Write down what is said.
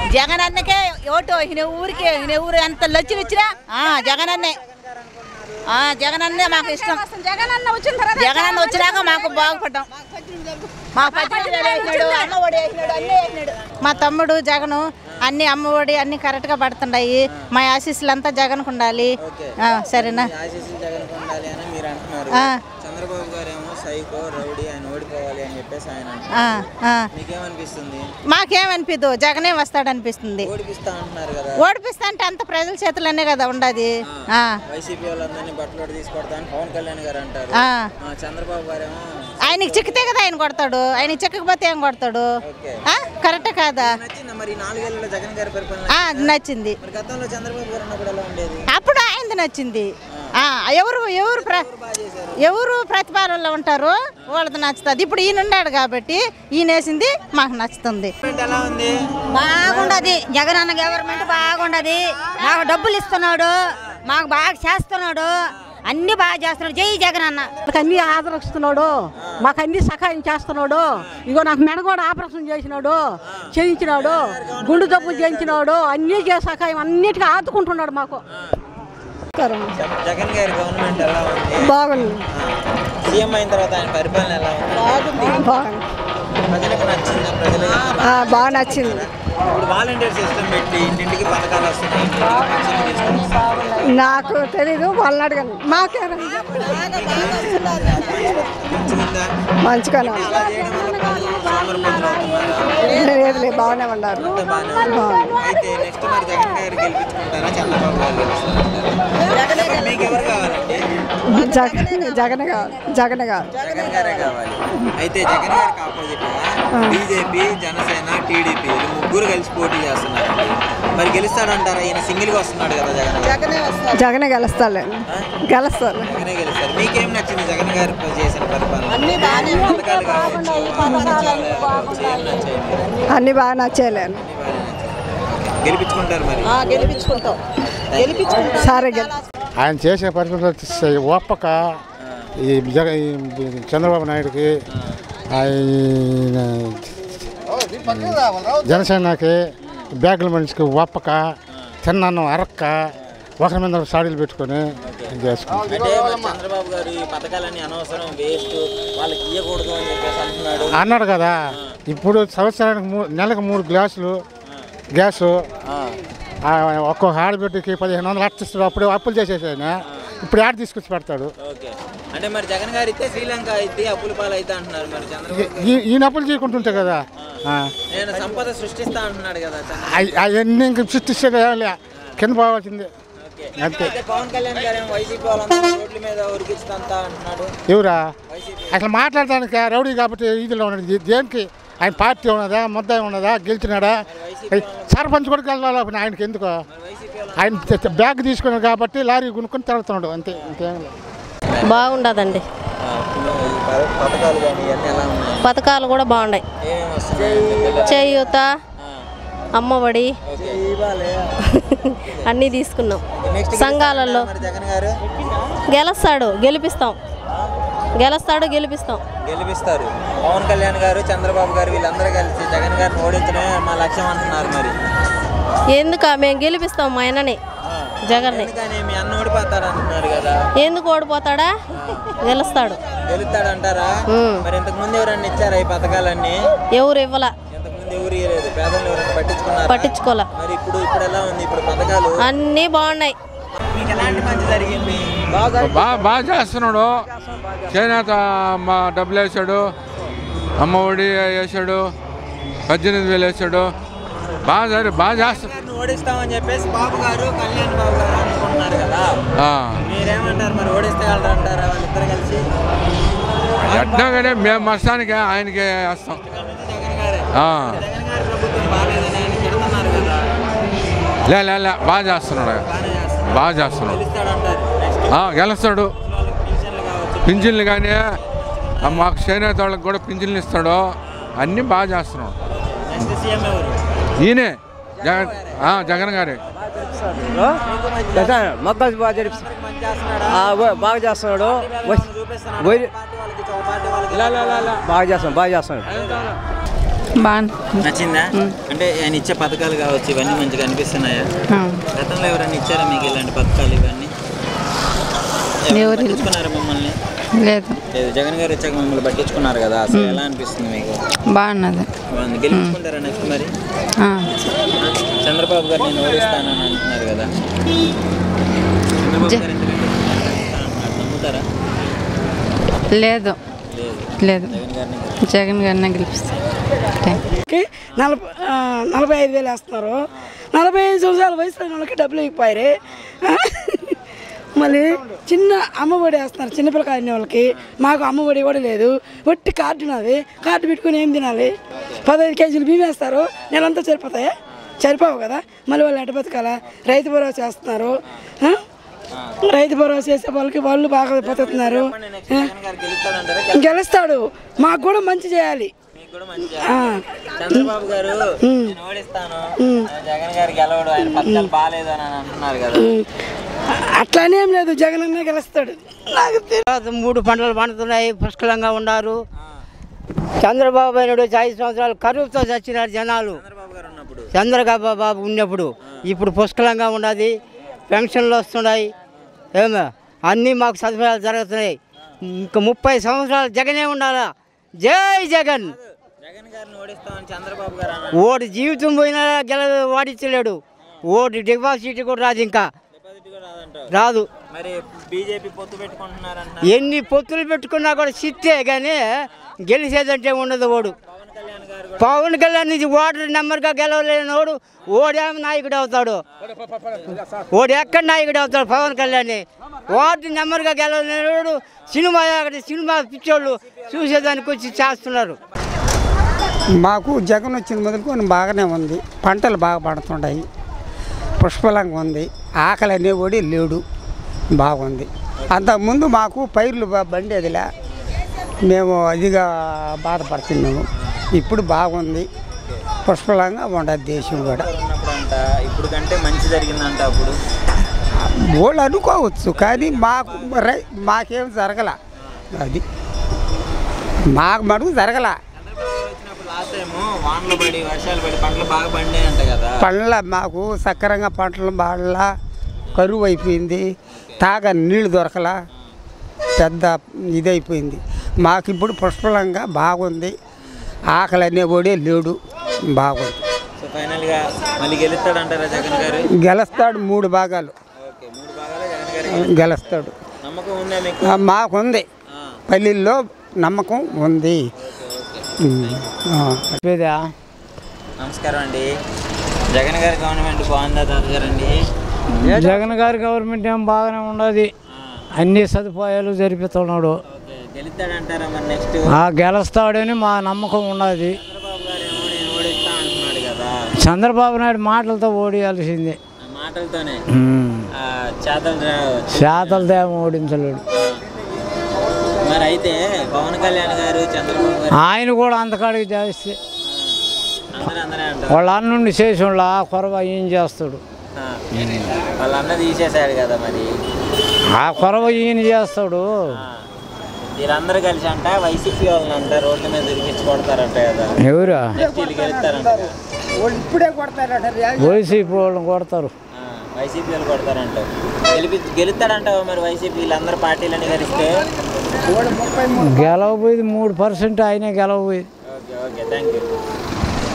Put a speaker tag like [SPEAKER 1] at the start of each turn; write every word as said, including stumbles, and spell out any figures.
[SPEAKER 1] Jagan అన్నకే vote ఈయన ఊరికి ఈయన ఊరు ఎంత లక్షలు ఇచ్చినా జగన్ అన్నే జగన్ అన్నే మాకు ఇష్టం. జగన్ అన్న వచ్చిన తర్వాత జగన్ అన్న వచ్చినాక మాకు బాగుపడ్డాం. మా మా తమ్ముడు జగను అన్ని అమ్మఒడి అన్ని కరెక్ట్గా పడుతున్నాయి. మా ఆశీస్సులు అంతా జగన్కు ఉండాలి. సరేనా?
[SPEAKER 2] చంద్రబాబు గారు ఏమో సైకో రౌడీ ఆయన ఓడిపోవాలి అని చెప్పేసి ఆయన మీకేమనిపిస్తుంది?
[SPEAKER 1] మాకేమనిపిద్దు, జగనే వస్తాడనిపిస్తుంది.
[SPEAKER 2] ఓడిపిస్తా అంటున్నారు కదా.
[SPEAKER 1] ఓడిపిస్తా అంటే అంత ప్రజల చేతులనే కదా ఉండదు.
[SPEAKER 2] వైసీపీ వాళ్ళందరినీ బట్టలోడు తీసుకొడతా అని పవన్ కళ్యాణ్ గారు అంటారు. చంద్రబాబు గారేమో
[SPEAKER 1] ఆయనకి చిక్కితే కదా ఆయన కొడతాడు, ఆయన చిక్కకపోతే ఏం కొడతాడు? కరెక్ట్ కాదా?
[SPEAKER 2] మరి నాలుగేళ్లలో జగన్ గారి పరిపాలన
[SPEAKER 1] నచ్చింది.
[SPEAKER 2] గతంలో చంద్రబాబు గారు ఉన్నప్పుడు ఎలా ఉండేది?
[SPEAKER 1] అప్పుడు ఆయనది నచ్చింది. ఎవరు ఎవరు ఎవరు ప్రతిపాదనలో ఉంటారు వాళ్ళది నచ్చుతుంది. ఇప్పుడు ఈయన ఉన్నాడు కాబట్టి ఈయన వేసింది మాకు నచ్చుతుంది.
[SPEAKER 3] బాగుండదు జగన్ అన్న గవర్నమెంట్ బాగుండదు. మాకు డబ్బులు ఇస్తున్నాడు, మాకు బాగా చేస్తున్నాడు, అన్ని బాగా చేస్తున్నాడు. జై జగన్ అన్న.
[SPEAKER 4] మాకు అన్ని ఆదరిస్తున్నాడు, మాకు అన్ని సహాయం చేస్తున్నాడు. ఇగో నాకు మెడ కూడా ఆపరేషన్ చేసినాడు, చేయించినాడు, గుండు జబ్బులు చేయించినాడు, అన్ని సహాయం అన్నిటికీ ఆదుకుంటున్నాడు మాకు.
[SPEAKER 2] జగన్ గారి గవర్నమెంట్ ఎలా ఉంది?
[SPEAKER 4] బాగుంది.
[SPEAKER 2] సీఎం అయిన తర్వాత ఆయన పరిపాలన ఎలా ఉంది?
[SPEAKER 4] బాగుంది. బాగుంది.
[SPEAKER 2] ప్రజలకు నచ్చిందా? ప్రజలకు
[SPEAKER 4] బాగా నచ్చింది.
[SPEAKER 2] ఇప్పుడు వాలంటీర్ సిస్టమ్ పెట్టి ఇంటింటికి పథకాలు వస్తున్నాయి.
[SPEAKER 4] నాకు తెలీదు, వాళ్ళని అడగను. మాకే మంచిగా లేదు, బాగానే ఉన్నారు.
[SPEAKER 2] అయితే నెక్స్ట్ మరి జగన్ గారు గెలిపించుకుంటారా చంద్రబాబు గారు గెలుచుకుంటారా? మీకు ఎవరు కావాలండి?
[SPEAKER 4] జగన్ కావాలి. జగన్ కావాలి.
[SPEAKER 2] జగన్ గారే కావాలి. అయితే జగన్ గారికి ఆపోజిట్ బీజేపీ, జనసేన, టీడీపీ ముగ్గురు కలిసి పోటీ చేస్తున్నారు. మరి గెలుస్తాడంటారా? ఈయన సింగిల్ గా వస్తున్నాడు కదా జగన్.
[SPEAKER 4] జగనే గెలుస్తాడు. గెలుస్తారు.
[SPEAKER 2] జగనే గెలుస్తారు. మీకేం నచ్చింది జగన్ గారు చేసిన పరిపాలన?
[SPEAKER 4] అన్ని బాగా నచ్చేయలేను.
[SPEAKER 2] గెలిపించుకుంటారు మరి?
[SPEAKER 1] గెలిపించుకుంటాం.
[SPEAKER 4] సరే.
[SPEAKER 5] ఆయన చేసే పరిస్థితులు ఒప్పక ఈ జగ చంద్రబాబు నాయుడుకి, ఆయన జనసేనకి, బ్యాగుల మనిషికి ఒప్పక, తిన్నాను అరక్క, ఒకరి మీద సాడీలు పెట్టుకొని చేసుకుంటాం.
[SPEAKER 2] చంద్రబాబు గారు ఈ పథకాలన్నీ అనవసరం, వేస్ట్, వాళ్ళకి ఇవ్వకూడదు అని చెప్పేసి అంటున్నాడు
[SPEAKER 5] అన్నాడు కదా. ఇప్పుడు సంవత్సరానికి మూ నెలకు మూడు గ్లాసులు గ్యాసు ఒక్కొక్క ఆడబిడ్డకి పదిహేను వందలు అట్టిస్తాడు. అప్పుడు అప్పులు చేసేసాయన ఇప్పుడు ఆడ తీసుకొచ్చి పెడతాడు.
[SPEAKER 2] అంటే మరి జగన్ గారు అయితే శ్రీలంక అయితే అప్పుల పాలు అయితే అంటున్నారు. మరి చంద్రబాబు
[SPEAKER 5] ఈయన అప్పులు చేయకుంటుంటే కదా
[SPEAKER 2] నేను సంపద సృష్టిస్తా అంటున్నాడు కదా.
[SPEAKER 5] అవన్నీ ఇంక సృష్టిస్తే కింద పోవాల్సిందే.
[SPEAKER 2] పవన్ కళ్యాణ్ గారు వైసీపీ వాళ్ళంతా రోడ్ల మీద ఉరికిస్తా అంటున్నాడు.
[SPEAKER 5] ఎవరా అసలు మాట్లాడడానికి? రౌడీ కాబట్టి ఈదులో ఉన్నది. దేనికి ఆయన పార్టీ ఉన్నదా, ముద్ద ఉన్నదా, గెలిచినాడా? సర్పంచ్ కూడా గెలవాలి ఆయనకి. ఎందుకు? ఆయన బ్యాగ్ తీసుకున్నాడు కాబట్టి లారీ కొనుక్కొని తిరుగుతున్నాడు అంతే. ఇంకేం
[SPEAKER 3] బాగుండదండి. పథకాలు కూడా బాగున్నాయి. చేయూత, అమ్మఒడి అన్నీ తీసుకున్నాం. సంఘాలలో గెలుస్తాడు, గెలిపిస్తాం. గెలుస్తాడు, గెలిపిస్తాం.
[SPEAKER 2] గెలిపిస్తారు. పవన్ కళ్యాణ్ గారు, చంద్రబాబు గారు వీళ్ళందరూ కలిసి జగన్ గారిని ఓడించడమే మా లక్ష్యం అంటున్నారు. మరి
[SPEAKER 3] ఎందుక మేము గెలిపిస్తాం మా ఆయనని, జగన్ని.
[SPEAKER 2] మీ అన్న ఓడిపోతాడు అంటున్నారు కదా.
[SPEAKER 3] ఎందుకు ఓడిపోతాడా? గెలుస్తాడు.
[SPEAKER 2] గెలుస్తాడు అంటారా? మరి ఇంతకు ముందు ఎవరన్నా ఇచ్చారా ఈ పథకాలన్నీ?
[SPEAKER 3] ఎవరు ఇవ్వలా.
[SPEAKER 2] ఇంతకుముందు ఎవరు ఇవ్వలేదు. పేదలు ఎవరైనా పట్టించుకున్నారా?
[SPEAKER 3] పట్టించుకోలే.
[SPEAKER 2] మరి ఇప్పుడు ఇప్పుడు ఎలా ఉంది? ఇప్పుడు పథకాలు
[SPEAKER 3] అన్నీ బాగున్నాయి.
[SPEAKER 2] మీకు ఎలాంటి మంచి జరిగింది?
[SPEAKER 6] బాగా బాగా చేస్తున్నాడు. చేనేత మా డబ్బులు వేసాడు, అమ్మ ఒడి వేసాడు, పద్దెనిమిది వేలు వేసాడు. బాగా సరే బాగా చేస్తాడు.
[SPEAKER 2] ఓడిస్తామని చెప్పేసి బాబు గారు, కళ్యాణ్ బాబు గారు అనుకుంటున్నారు కదా. మీరేమంటారు? మరి ఓడిస్తేగలరు అంటారా వాళ్ళిద్దరు కలిసి?
[SPEAKER 6] ఎట్లా కానీ మేము మస్తానికి ఆయనకి వేస్తాం. లే లే బాగా చేస్తున్నాడు, బాగా చేస్తున్నాడు. గెలుస్తాడు. పింఛన్లు కానీ మాకు చేనేత వాళ్ళకి కూడా పింఛన్లు ఇస్తాడు. అన్నీ బాగా చేస్తున్నాడు. ఈయనే జగన్ జగన్ గారే
[SPEAKER 7] మొత్తం బాగా చేస్తున్నాడు. బాగా చేస్తున్నాడు బాగా చేస్తున్నాడు
[SPEAKER 8] బాగా
[SPEAKER 2] నచ్చిందా? అంటే ఆయన ఇచ్చే పథకాలు కావచ్చు ఇవన్నీ మంచిగా అనిపిస్తున్నాయా? గతంలో ఎవరైనా ఇచ్చారా మీకు ఇలాంటి పథకాలు ఇవన్నీ? పట్టించుకున్నారా మమ్మల్ని?
[SPEAKER 8] లేదు
[SPEAKER 2] లేదు. జగన్ గారు వచ్చాక మమ్మల్ని పట్టించుకున్నారు కదా, అసలు ఎలా అనిపిస్తుంది మీకు?
[SPEAKER 8] బాగున్నది.
[SPEAKER 2] బాగుంది. గెలిపించుకుంటారా నెక్స్ట్ మరి? చంద్రబాబు గారు నేను ఓడిస్తానని అంటున్నారు కదా, చంద్రబాబు గారు ఎందుకంటే నమ్ముతారా?
[SPEAKER 8] లేదు లేదు జగన్ గారిని గెలిపిస్తారు.
[SPEAKER 9] నలభై నలభై ఐదు వేలు వేస్తున్నారు. నలభై ఐదు సంవత్సరాల వయసు వాళ్ళకి డబ్బులు ఇవ్వకపోయారు. మళ్ళీ చిన్న అమ్మఒడి వేస్తున్నారు చిన్నపిల్లకాయ వాళ్ళకి. మాకు అమ్మఒడి కూడా లేదు. ఒట్టి కార్డు నాది. కార్డు పెట్టుకుని ఏం తినాలి? పదహైదు కేజీలు బియ్యం వేస్తారు. నెలంతా సరిపోతాయా? సరిపోవు కదా. మళ్ళీ వాళ్ళు ఎట బతకాలా? రైతు భరోసా వేస్తున్నారు. రైతు భరోసా చేసే వాళ్ళకి వాళ్ళు బాగా బతుకుతున్నారు. గెలుస్తాడు. మాకు కూడా మంచి చేయాలి.
[SPEAKER 2] చంద్రబాబు గారు నేను ఓడిస్తాను, జగన్ గారు గెలవడు, ఆయన పథకాలు బాగాలేదు అని అంటున్నారు కదా.
[SPEAKER 9] అట్లానేం లేదు, జగన్ అన్న గెలుస్తాడు.
[SPEAKER 7] మూడు పంటలు పండుతున్నాయి, పుష్కలంగా ఉన్నారు. చంద్రబాబు అయినాడు ఐదు సంవత్సరాలు కరువుతో చచ్చినారు జనాలు. చంద్రబాబు బాబు ఉన్నప్పుడు ఇప్పుడు పుష్కలంగా ఉన్నది. పెన్షన్లు వస్తున్నాయి. ఏమో అన్నీ మాకు సదుపాయాలు జరుగుతున్నాయి. ఇంకా ముప్పై సంవత్సరాలు జగనే ఉండాలా. జై జగన్. ఓడి జీవితం పోయినా గెల వాడించలేడు. ఓడి డిపాజిట్ కూడా రాదు, ఇంకా రాదు. ఎన్ని పొత్తులు పెట్టుకున్నా కూడా సిట్టే కానీ గెలిచేదంటే ఉండదు. ఓడు పవన్ కళ్యాణ్ ఇది ఓటర్ నెంబర్గా గెలవలేని ఓడు ఓడేమో నాయకుడు అవుతాడు. ఓడు ఎక్కడ నాయకుడు అవుతాడు? పవన్ కళ్యాణ్ ఓటర్ నెంబర్గా గెలవలేనివాడు సినిమా సినిమా పిచ్చోళ్ళు చూసేదానికి వచ్చి చేస్తున్నారు.
[SPEAKER 10] మాకు జగన్ వచ్చిన మొదలుకొని బాగానే ఉంది. పంటలు బాగా పడుతున్నాయి, పుష్కలంగా ఉంది. ఆకలి అనేవాడి లేడు, బాగుంది. అంతకుముందు మాకు పైర్లు బండేదిలే, మేము అదిగా బాధపడుతున్నాము. ఇప్పుడు బాగుంది, పుష్కలంగా ఉండదు దేశం కూడా.
[SPEAKER 2] ఇప్పుడు కంటే మంచి జరిగిందంట అప్పుడు
[SPEAKER 10] వాళ్ళు అనుకోవచ్చు, కానీ మాకు మాకేం జరగల. అది మాకు మటుకు జరగల. పండ్ల మాకు సక్రంగా పంటలు బాడలా, కరువు అయిపోయింది, తాగ నీళ్ళు దొరకలా, పెద్ద ఇదైపోయింది. మాకు ఇప్పుడు పుష్కలంగా బాగుంది. ఆకలి అనేవాడే లేడు, బాగుంది. గెలుస్తాడు. మూడు భాగాలు గెలుస్తాడు. మాకుంది, పల్లెల్లో నమ్మకం ఉంది.
[SPEAKER 2] నమస్కారం అండి. జగన్ గారి గవర్నమెంట్ బాగుందా తాతగారండి?
[SPEAKER 11] జగన్ గారి గవర్నమెంట్ ఏం బాగానే ఉండదు. అన్ని సదుపాయాలు జరిపిస్తున్నాడు.
[SPEAKER 2] గెలుస్తాడంటారా మరి నెక్స్ట్?
[SPEAKER 11] గెలుస్తాడని మా నమ్మకం ఉన్నది. చంద్రబాబు నాయుడు మాటలతో ఓడియాల్సిందే.
[SPEAKER 2] మాటలతోనే
[SPEAKER 11] చేతలతో ఏమో ఓడించలేడు.
[SPEAKER 2] మరి అయితే పవన్ కళ్యాణ్ గారు చంద్రబాబు గారు
[SPEAKER 11] ఆయన కూడా అంతకాడికి చేస్తే వాళ్ళ అన్నుండి చేసి వాళ్ళ ఆ కొరవ ఏం చేస్తాడు?
[SPEAKER 2] వాళ్ళ అన్న తీసేశాడు కదా, మరి
[SPEAKER 11] ఆ కొరవ ఈయన చేస్తాడు.
[SPEAKER 2] వీళ్ళందరూ కలిసి అంట వైసీపీ వాళ్ళని అంట రోడ్ల మీద తిరిగించి కొడతారంట కదా.
[SPEAKER 11] ఎవరా?
[SPEAKER 2] గెలుస్తారంట.
[SPEAKER 10] ఇప్పుడే కొడతారంట.
[SPEAKER 11] వైసీపీ వాళ్ళని కొడతారు.
[SPEAKER 2] వైసీపీ వాళ్ళు కొడతారంట. గెలిపి గెలుస్తాడంటావా మరి వైసీపీ వీళ్ళందరూ పార్టీలని కలిస్తే?
[SPEAKER 11] గెలవబోయేది మూడు పర్సెంట్ ఆయనే గెలవబోయేది.
[SPEAKER 2] Okay okay thank you.